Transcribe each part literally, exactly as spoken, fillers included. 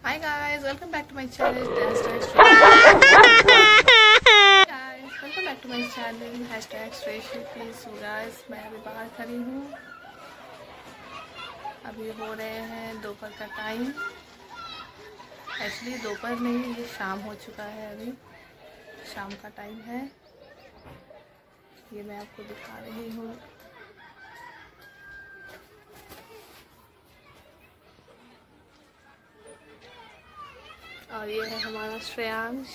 Hi guys, welcome back to my channel. Hashtag guys, welcome back to my channel. Hashtag So guys, मैं अभी बाहर खड़ी हूँ। अभी हो रहे हैं दोपहर का टाइम। एक्चुअली दोपहर नहीं, ये शाम हो चुका है। अभी शाम का टाइम है। ये मैं आपको दिखा रही हूँ। और ये है हमारा श्रेयांश।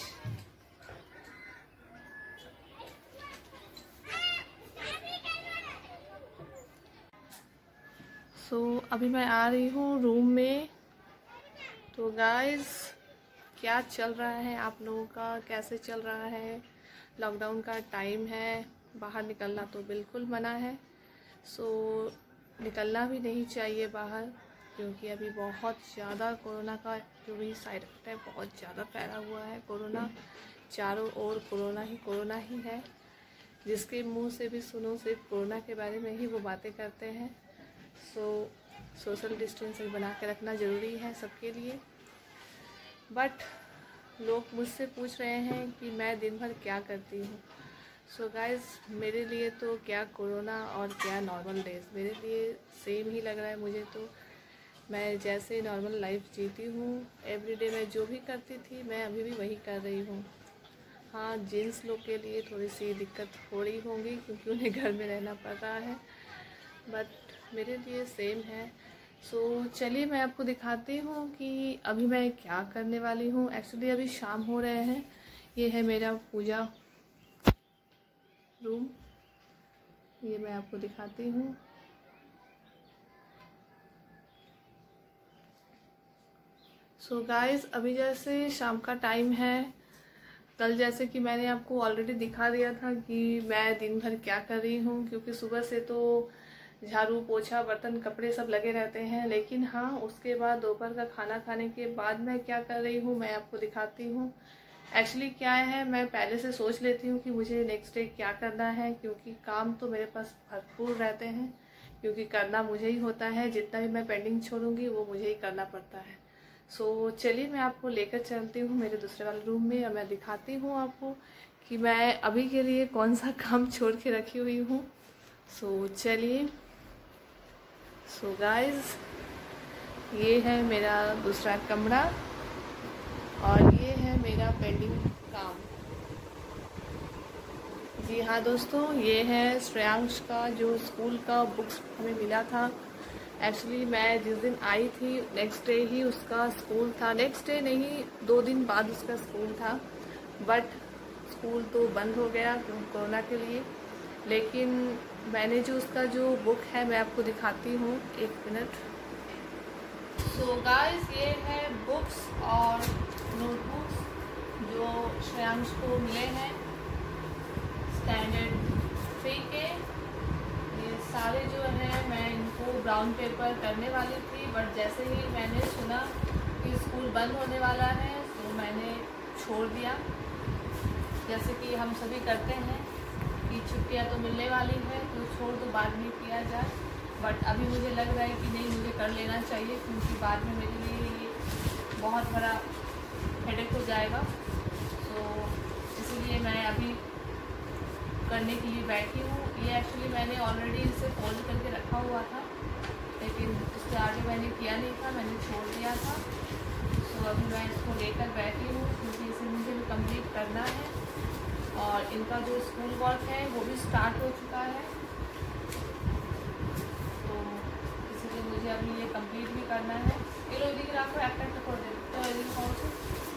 सो so, अभी मैं आ रही हूँ रूम में। तो गाइस, क्या चल रहा है आप लोगों का, कैसे चल रहा है? लॉकडाउन का टाइम है, बाहर निकलना तो बिल्कुल मना है। सो so, निकलना भी नहीं चाहिए बाहर, क्योंकि अभी बहुत ज़्यादा कोरोना का जो भी साइड इफेक्ट है बहुत ज़्यादा फैला हुआ है। कोरोना चारों ओर कोरोना ही कोरोना ही है। जिसके मुंह से भी सुनो सिर्फ कोरोना के बारे में ही वो बातें करते हैं। सो सोशल डिस्टेंसिंग बना के रखना ज़रूरी है सबके लिए। बट लोग मुझसे पूछ रहे हैं कि मैं दिन भर क्या करती हूँ। सो गाइज़, मेरे लिए तो क्या कोरोना और क्या नॉर्मल डेज, मेरे लिए सेम ही लग रहा है। मुझे तो मैं जैसे नॉर्मल लाइफ जीती हूँ, एवरीडे मैं जो भी करती थी मैं अभी भी वही कर रही हूँ। हाँ, जेंट्स लोग के लिए थोड़ी सी दिक्कत हो रही होंगी क्योंकि उन्हें घर में रहना पड़ रहा है, बट मेरे लिए सेम है। सो so, चलिए मैं आपको दिखाती हूँ कि अभी मैं क्या करने वाली हूँ। एक्चुअली अभी शाम हो रहे हैं। ये है मेरा पूजा रूम, ये मैं आपको दिखाती हूँ। सो so गाइज़, अभी जैसे शाम का टाइम है। कल जैसे कि मैंने आपको ऑलरेडी दिखा दिया था कि मैं दिन भर क्या कर रही हूँ, क्योंकि सुबह से तो झाड़ू पोछा बर्तन कपड़े सब लगे रहते हैं। लेकिन हाँ, उसके बाद दोपहर का खाना खाने के बाद मैं क्या कर रही हूँ मैं आपको दिखाती हूँ। एक्चुअली क्या है, मैं पहले से सोच लेती हूँ कि मुझे नेक्स्ट डे क्या करना है, क्योंकि काम तो मेरे पास भरपूर रहते हैं, क्योंकि करना मुझे ही होता है। जितना भी मैं पेंडिंग छोड़ूंगी वो मुझे ही करना पड़ता है। सो so, चलिए मैं आपको लेकर चलती हूँ मेरे दूसरे वाले रूम में और मैं दिखाती हूँ आपको कि मैं अभी के लिए कौन सा काम छोड़ के रखी हुई हूँ। सो so, चलिए। सो so, गाइस, ये है मेरा दूसरा कमरा और ये है मेरा पेंडिंग काम। जी हाँ दोस्तों, ये है श्रेयांश का जो स्कूल का बुक्स हमें मिला था। एक्चुअली मैं जिस दिन आई थी नेक्स्ट डे ही उसका स्कूल था। नेक्स्ट डे नहीं, दो दिन बाद उसका स्कूल था, बट स्कूल तो बंद हो गया कोरोना के लिए। लेकिन मैंने जो उसका जो बुक है मैं आपको दिखाती हूँ, एक मिनट। सो गाइस, ये है बुक्स और नोटबुक्स जो श्रेयांश को मिले हैं स्टैंडर्ड थ्री के। ये सारे जो है मैं इनको ब्राउन पेपर करने वाली थी, बट जैसे ही मैंने सुना कि स्कूल बंद होने वाला है तो मैंने छोड़ दिया। जैसे कि हम सभी करते हैं कि छुट्टियां तो मिलने वाली है तो छोड़ तो बाद में किया जाए, बट अभी मुझे लग रहा है कि नहीं, मुझे कर लेना चाहिए, क्योंकि बाद में मेरे लिए ये बहुत बड़ा हेडेक हो जाएगा। तो इसीलिए मैं अभी करने के लिए बैठी हूँ। ये एक्चुअली मैंने ऑलरेडी इसे फोल्ड करके रखा हुआ था, लेकिन उससे आगे मैंने किया नहीं था, मैंने छोड़ दिया था। तो अभी मैं इसको लेकर बैठी हूँ क्योंकि इसे मुझे भी कंप्लीट करना है। और इनका जो स्कूल वर्क है वो भी स्टार्ट हो चुका है, तो इसलिए मुझे अभी ये कंप्लीट भी करना है। ये लोग दिख रहा आपको एक्टर कर देते कौन से।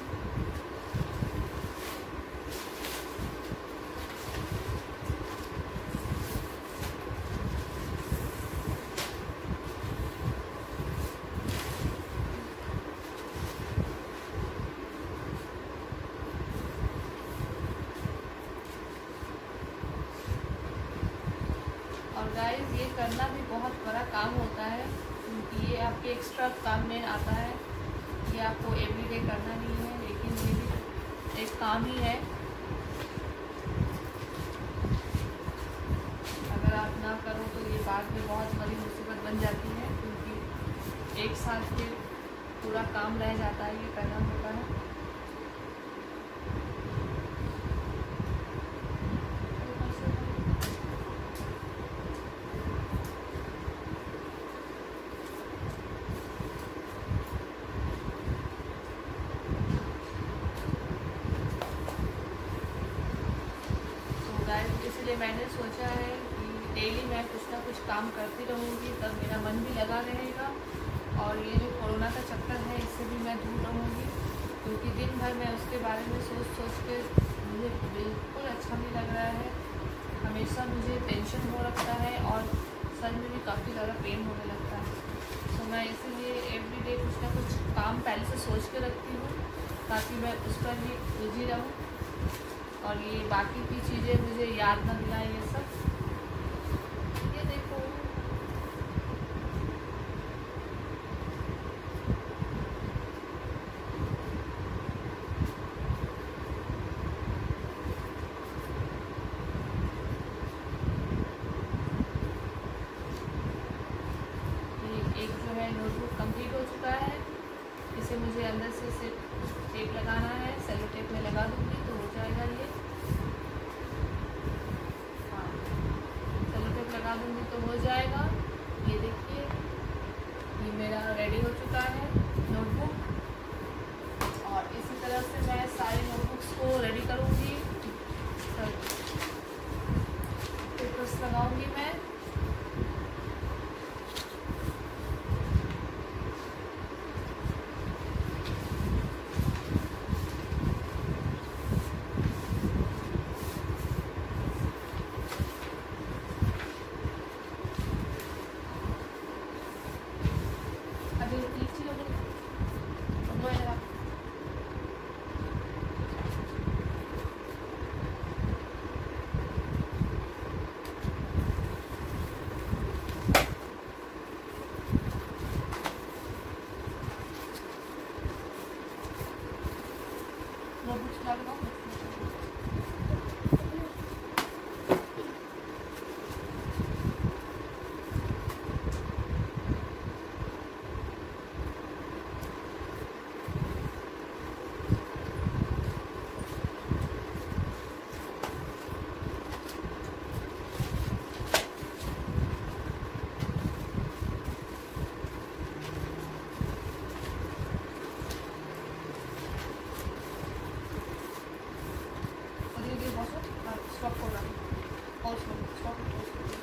गाइस, ये करना भी बहुत बड़ा काम होता है, क्योंकि ये आपके एक्स्ट्रा काम में आता है। ये आपको एवरीडे करना नहीं है, लेकिन ये भी एक काम ही है। अगर आप ना करो तो ये बाद में बहुत बड़ी मुसीबत बन जाती है, क्योंकि एक साथ फिर पूरा काम रह जाता है, ये करना होता है। इसलिए मैंने सोचा है कि डेली मैं कुछ ना कुछ काम करती रहूँगी, तब मेरा मन भी लगा रहेगा और ये जो कोरोना का चक्कर है इससे भी मैं दूर रहूँगी, क्योंकि दिन भर मैं उसके बारे में सोच सोच के मुझे बिल्कुल अच्छा नहीं लग रहा है। हमेशा मुझे टेंशन हो रखता है और सर में भी काफ़ी ज़्यादा पेन होने लगता है। तो मैं इसीलिए एवरीडे कुछ ना कुछ काम पहले से सोच के रखती हूँ ताकि मैं उस पर भी उलझी रहूँ और ये बाकी की चीज़ें मुझे याद ना दिलाएं ये सब। ये देखो ये एक जो है नोटबुक कंप्लीट हो चुका है। इसे मुझे अंदर से सिर्फ टेप लगाना है, सेलो टेप में लगा दूँगी तो हो जाएगा। ये हाँ, सेलो टेप लगा दूँगी तो हो जाएगा। ये देखिए ये मेरा रेडी हो चुका है नोटबुक, और इसी तरह से मैं सारे नोटबुक्स को रेडी करूँगी। पेपर्स लगाऊँगी मैं। अभी लीची लोग नोटबुक्स ला लगाओ। Stop for running. Also, stop it also.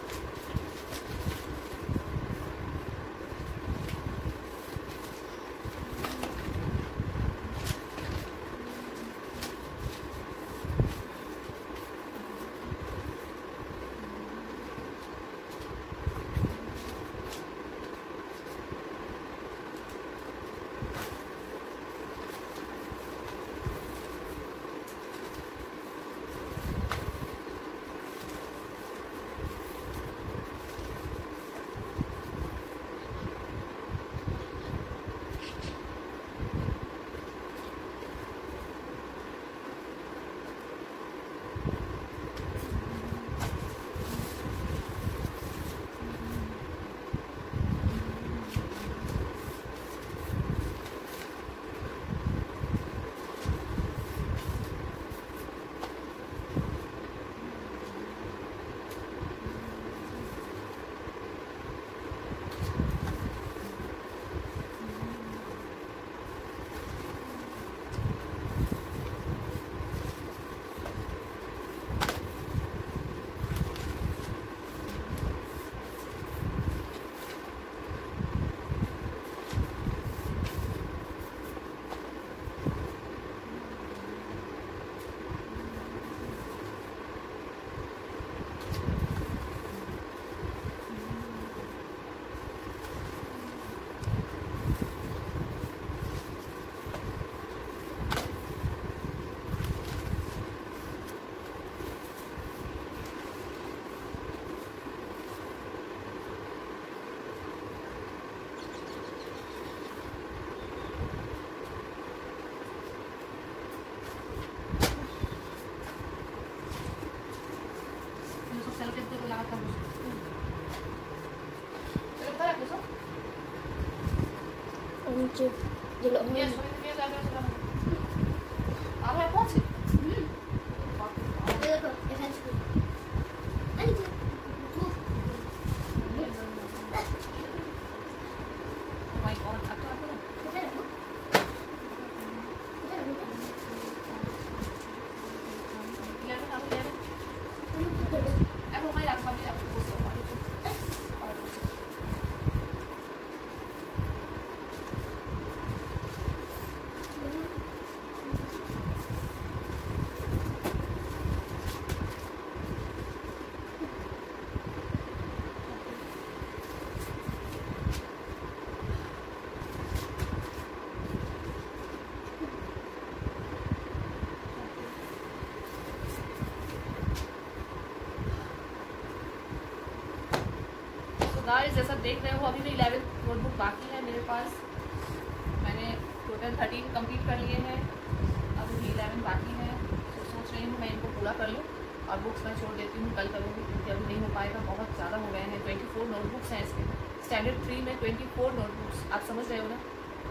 Thank you. Guys जैसा देख रहे हो अभी भी इलेवेंथ नोटबुक बाकी है मेरे पास। मैंने टोटल थर्टीन कंप्लीट कर लिए हैं, अभी भी इलेवन बाकी है। तो सोच रही हूँ मैं इनको पूरा कर लूँ और बुक्स मैं छोड़ देती हूँ, कल करूँगी क्योंकि अभी नहीं हो पाएगा, बहुत ज़्यादा हो गए हैं। ट्वेंटी फोर नोटबुक्स हैं इसके, स्टैंडर्ड थ्री में ट्वेंटी फोर नोटबुक्स, आप समझ रहे हो ना।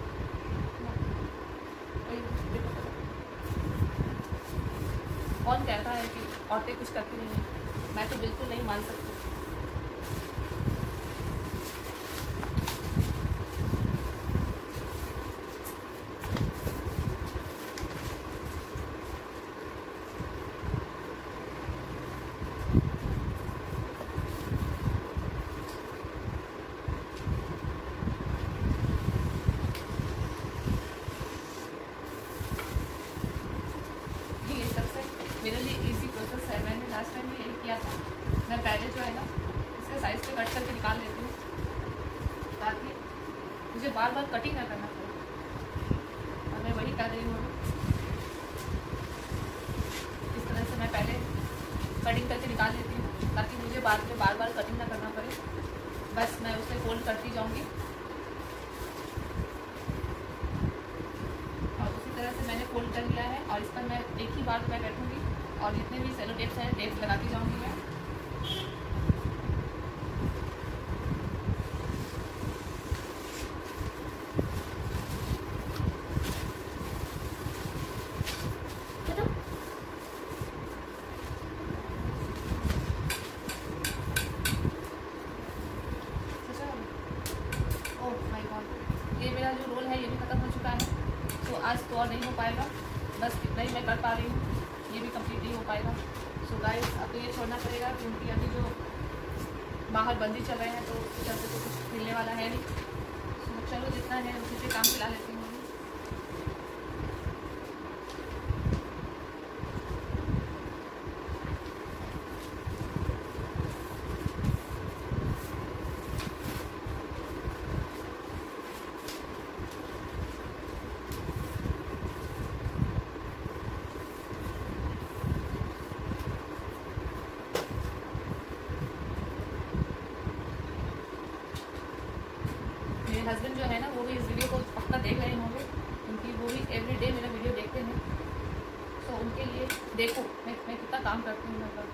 कौन कहता है कि औरतें कुछ करती नहीं हैं, मैं तो बिल्कुल नहीं मान सकती। मेरे लिए इजी प्रोसेस है, मैंने लास्ट टाइम भी यही किया था। मैं पहले जो है ना इसके साइज़ पे कट करके निकाल लेती हूँ ताकि मुझे बार बार कटिंग ना करना पड़े, और मैं वही कर रही हूँ। इस तरह से मैं पहले कटिंग करके निकाल लेती हूँ ताकि मुझे बाद में बार बार कटिंग ना करना पड़े। बस मैं उसे फोल्ड करती जाऊँगी और उसी तरह से मैंने फोल्ड कर लिया है। और इस पर मैं एक ही बार मैं बैठूँगी और जितने भी सेलो टेप्स हैं टेप्स लगाती जाऊँगी मैं। ओह माय गॉड, ये मेरा जो रोल है ये भी ख़त्म हो चुका है, तो आज तो और नहीं हो पाएगा। बस इतना ही मैं कर पा रही हूँ, ये भी कंप्लीट नहीं हो पाएगा। सो गाइस अब तो ये छोड़ना पड़ेगा क्योंकि अभी जो बाहर बंदी चल रहे हैं तो उसके चलते तो कुछ मिलने वाला है नहीं। सो चलो जितना है उसी से काम चला लेती हूँ। मेरे हस्बैंड जो है ना वो भी इस वीडियो को पक्का देख रहे होंगे क्योंकि वो भी एवरी डे मेरा वीडियो देखते हैं। तो उनके लिए देखो मैं मैं कितना काम करती हूँ। मतलब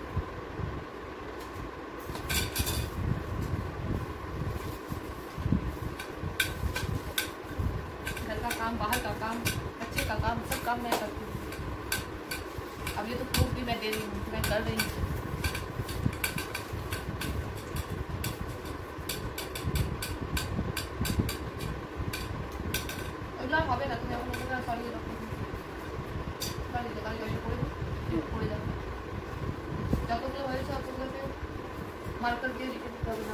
घर का काम, बाहर का काम, बच्चे का काम, सब काम मैं करती हूँ। अब ये तो प्रूफ भी मैं दे रही हूँ, मैं कर रही हूँ। হবে না, তুমি এখন ওটা সরিয়ে রাখো, গাড়ি তো গাড়ি গাড়ি করে দিও, পড়ে যাবে। যতগুলো হয়েছে ততগুলোকে মার্কার দিয়ে লিখে দিতে হবে না।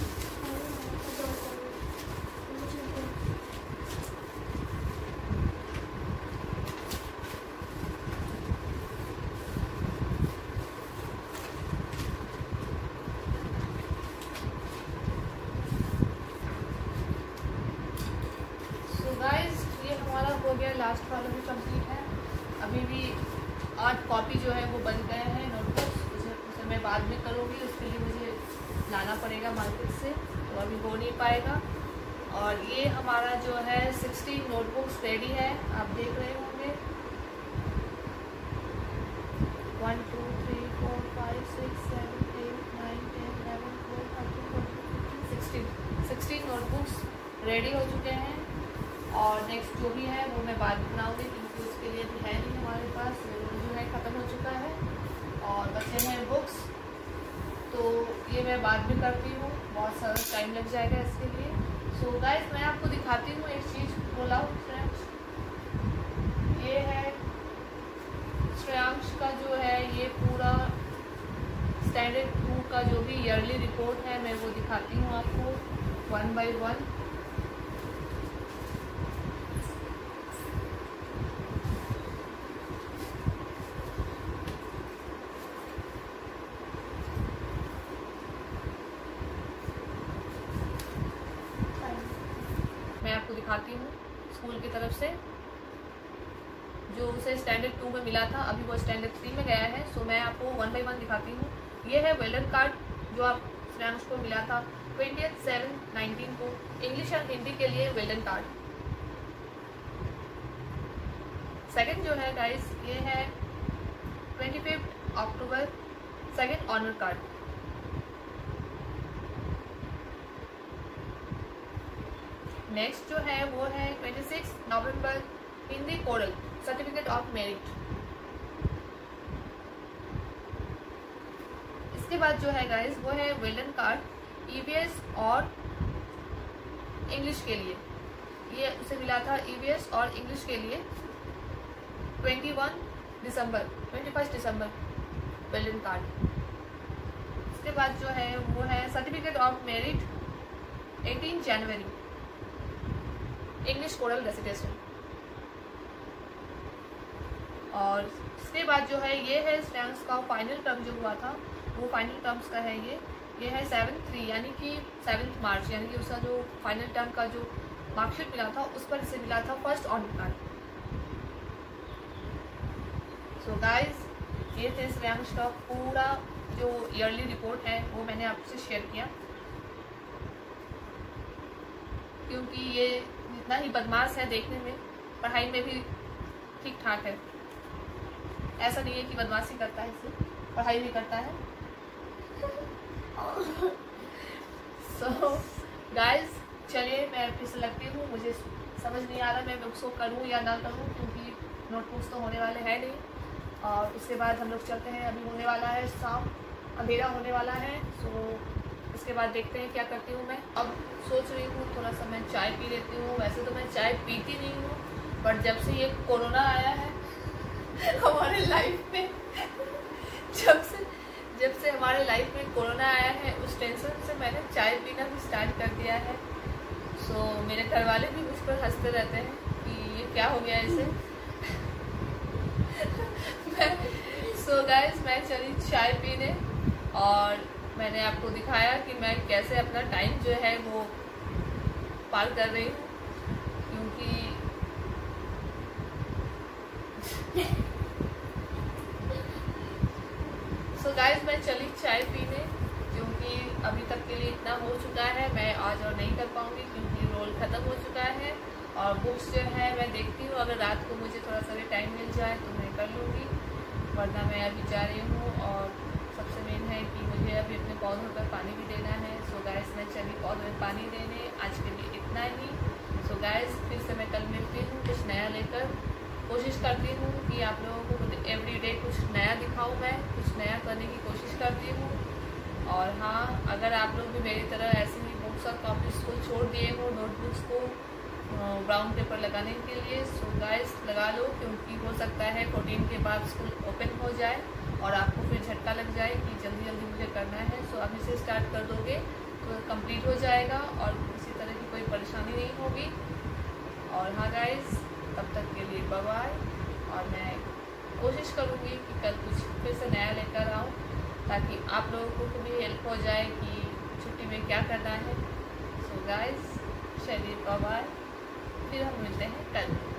हो गया, लास्ट वाला भी कंप्लीट है। अभी भी आठ कॉपी जो है वो बन गए हैं नोटबुक्स, उसे उसे मैं बाद में करूँगी। उसके लिए मुझे लाना पड़ेगा मार्केट से, तो अभी हो नहीं पाएगा। और ये हमारा जो है सिक्सटीन नोटबुक्स रेडी है, आप देख रहे होंगे। One two three four five six seven eight nine ten eleven twelve thirteen fourteen fifteen sixteen sixteen notebooks ready हो चुके हैं। और और नेक्स्ट जो भी है वो मैं बाद में बनाऊँगी, क्योंकि उसके लिए भी है नहीं हमारे पास, जो है ख़त्म हो चुका है। और बचे हैं बुक्स, तो ये मैं बाद में करती हूँ, बहुत सारा टाइम लग जाएगा इसके लिए। सो so गाइस, मैं आपको दिखाती हूँ एक चीज़। बोला फ्रेंड्स, ये है श्रेयांश का जो है ये पूरा स्टैंडर्ड टू का जो भी ईयरली रिपोर्ट है, मैं वो दिखाती हूँ आपको वन बाय वन। मैं आपको दिखाती हूँ स्कूल की तरफ से जो उसे स्टैंडर्ड टू में मिला था, अभी वो स्टैंडर्ड थ्री में गया है। सो मैं आपको वन बाय वन दिखाती हूँ। ये है वेलडन कार्ड जो आप श्रेयांश को मिला था ट्वेंटी सेवन नाइनटीन को, इंग्लिश और हिंदी के लिए वेलडन कार्ड। सेकंड जो है गाइस, ये है twenty fifth October second honour card. Next जो है वो है twenty six November Hindi choral certificate of merit. इसके बाद जो है गाइस वो है वेलडन कार्ड ईवीएस और इंग्लिश के लिए। ये उसे मिला था ईवीएस और इंग्लिश के लिए इक्कीस दिसंबर इक्कीस दिसंबर वेलडन कार्ड। इसके बाद जो है वो है सर्टिफिकेट ऑफ मेरिट अठारह जनवरी इंग्लिश कोरल रेसिटेशन। और इसके बाद जो है ये है श्रेयांश का फाइनल टर्म जो हुआ था, वो फाइनल टर्म्स का है ये ये है सेवन थ्री यानी कि सेवन्थ मार्च, यानी कि उसका जो फाइनल टर्म का जो मार्कशीट मिला था उस पर इसे मिला था first honour card. So guys, ये थे श्रेयांश का पूरा जो ईयरली रिपोर्ट है वो मैंने आपसे शेयर किया, क्योंकि ये जितना ही बदमाश है देखने में, पढ़ाई में भी ठीक ठाक है। ऐसा नहीं है कि बदमाशी करता है, इसे पढ़ाई भी करता है। सो गाइस, चलिए मैं फिर से लगती हूँ। मुझे समझ नहीं आ रहा मैं बुक्स को करूँ या ना करूँ, क्योंकि नोटबुक्स तो होने वाले हैं नहीं। और उसके बाद हम लोग चलते हैं, अभी होने वाला है शाम, अंधेरा होने वाला है। सो उसके बाद देखते हैं क्या करती हूँ मैं। अब सोच रही हूँ थोड़ा सा मैं चाय पी लेती हूँ। वैसे तो मैं चाय पीती नहीं हूँ, बट जब से ये कोरोना आया है हमारे लाइफ में जब से जब से हमारे लाइफ में कोरोना आया है, उस टेंशन से मैंने चाय पीना भी स्टार्ट कर दिया है। सो so, मेरे घर वाले भी मुझ पर हंसते रहते हैं कि ये क्या हो गया इसे। सो so गाइस, मैं चली चाय पीने, और मैंने आपको दिखाया कि मैं कैसे अपना टाइम जो है वो पार कर रही हूँ, क्योंकि सो so गाइस, मैं चली चाय पीने, क्योंकि अभी तक के लिए इतना हो चुका है। मैं आज और नहीं कर पाऊंगी क्योंकि रोल ख़त्म हो चुका है। और बुक्स जो है मैं देखती हूँ, अगर रात को मुझे थोड़ा सा भी टाइम मिल जाए तो मैं कर लूँगी, वरना मैं अभी जा रही हूँ। और सबसे मेन है कि मुझे अभी अपने पौधों पर पानी भी देना है। सो so गाइस, मैं चली पौधों में पानी देने। आज के लिए इतना ही। सो so गाइस, फिर से मैं कल मिलती हूँ कुछ नया लेकर। कोशिश करती हूँ कि आप लोगों को एवरी डे कुछ नया दिखाऊँ, मैं कुछ नया करने की कोशिश करती हूँ। और हाँ, अगर आप लोग भी मेरी तरह ऐसी ही बुक्स और कॉपीज को छोड़ दिए हो, नोटबुक्स को ब्राउन पेपर लगाने के लिए, सो गाइस लगा लो, क्योंकि हो सकता है फोर्टीन के बाद स्कूल ओपन हो जाए और आपको फिर झटका लग जाए कि जल्दी जल्दी मुझे करना है। सो अभी से स्टार्ट कर दोगे तो कंप्लीट हो जाएगा और किसी तरह की कोई परेशानी नहीं होगी। और हाँ गाइस, तब तक के लिए बाय बाय। और मैं कोशिश करूँगी कि कल कुछ फिर से नया लेकर आऊँ, ताकि आप लोगों को भी हेल्प हो जाए कि छुट्टी में क्या करना है। सो गाइस, चलिए बाय बाय, फिर हम मिलते हैं कल।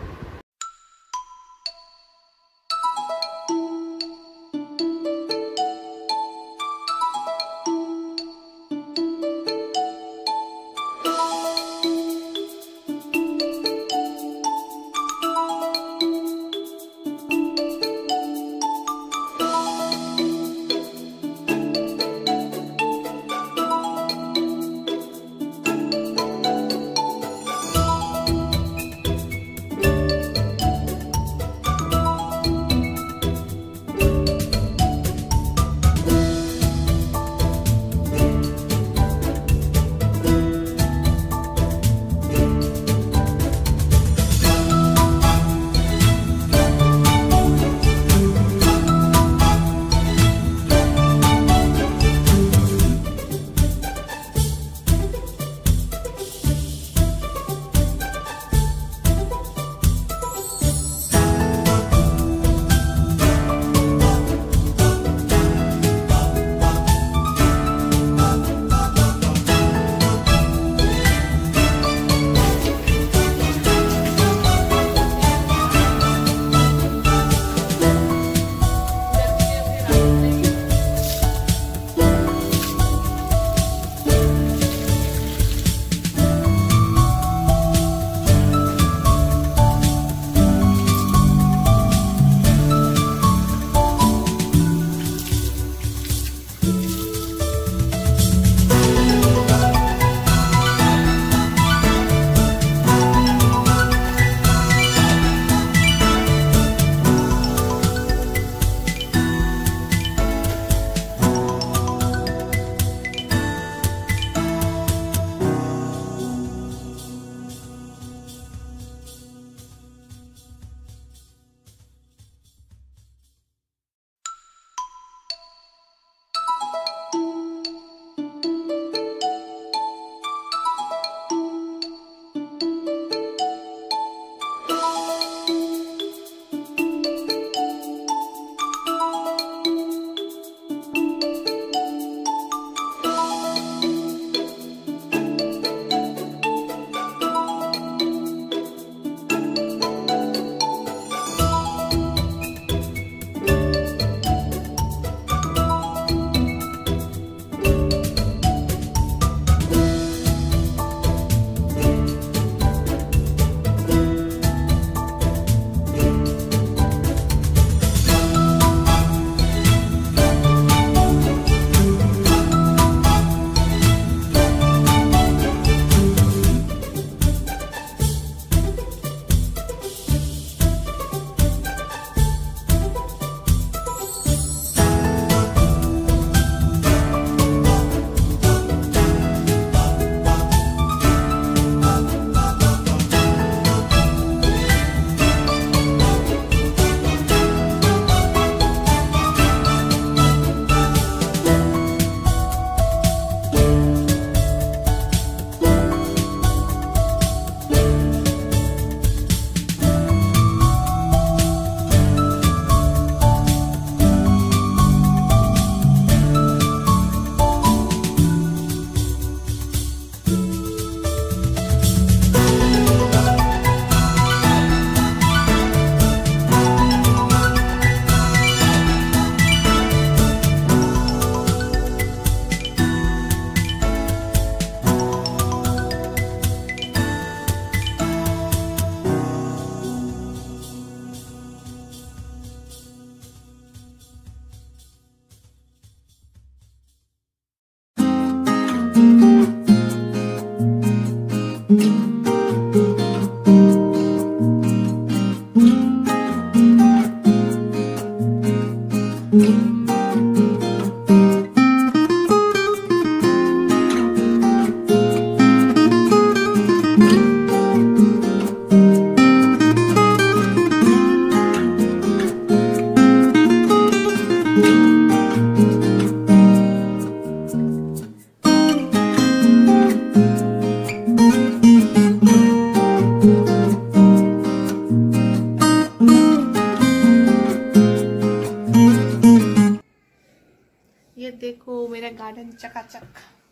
देखो मेरा गार्डन चकाचक।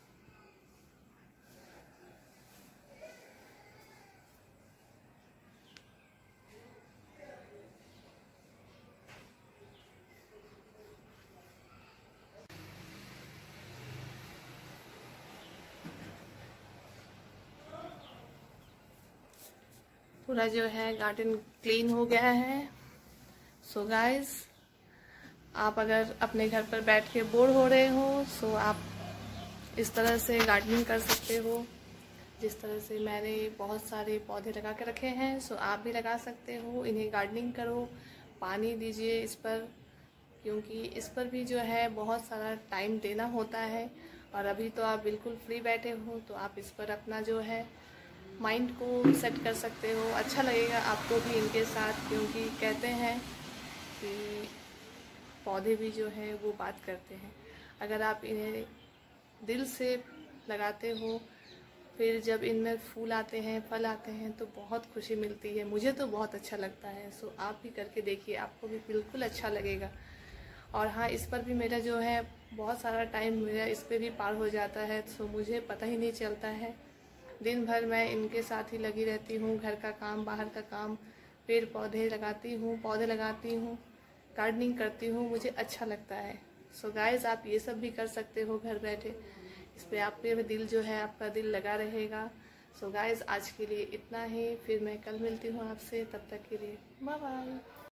पूरा जो है गार्डन क्लीन हो गया है। सो गाइस, आप अगर अपने घर पर बैठ के बोर हो रहे हो सो आप इस तरह से गार्डनिंग कर सकते हो। जिस तरह से मैंने बहुत सारे पौधे लगा के रखे हैं सो आप भी लगा सकते हो। इन्हें गार्डनिंग करो, पानी दीजिए इस पर, क्योंकि इस पर भी जो है बहुत सारा टाइम देना होता है। और अभी तो आप बिल्कुल फ्री बैठे हो तो आप इस पर अपना जो है माइंड को सेट कर सकते हो। अच्छा लगेगा आपको भी इनके साथ, क्योंकि कहते हैं कि पौधे भी जो है वो बात करते हैं। अगर आप इन्हें दिल से लगाते हो, फिर जब इनमें फूल आते हैं, फल आते हैं तो बहुत खुशी मिलती है। मुझे तो बहुत अच्छा लगता है। सो आप भी करके देखिए, आपको भी बिल्कुल अच्छा लगेगा। और हाँ, इस पर भी मेरा जो है बहुत सारा टाइम मेरा इस पर भी पार हो जाता है। सो मुझे पता ही नहीं चलता है। दिन भर मैं इनके साथ ही लगी रहती हूँ। घर का काम, बाहर का काम, पेड़ पौधे लगाती हूँ, पौधे लगाती हूँ, गार्डनिंग करती हूँ। मुझे अच्छा लगता है। सो गाइस, आप ये सब भी कर सकते हो घर बैठे। इस पर आपके भी दिल जो है, आपका दिल लगा रहेगा। सो गाइस, आज के लिए इतना ही। फिर मैं कल मिलती हूँ आपसे। तब तक के लिए बाय बाय।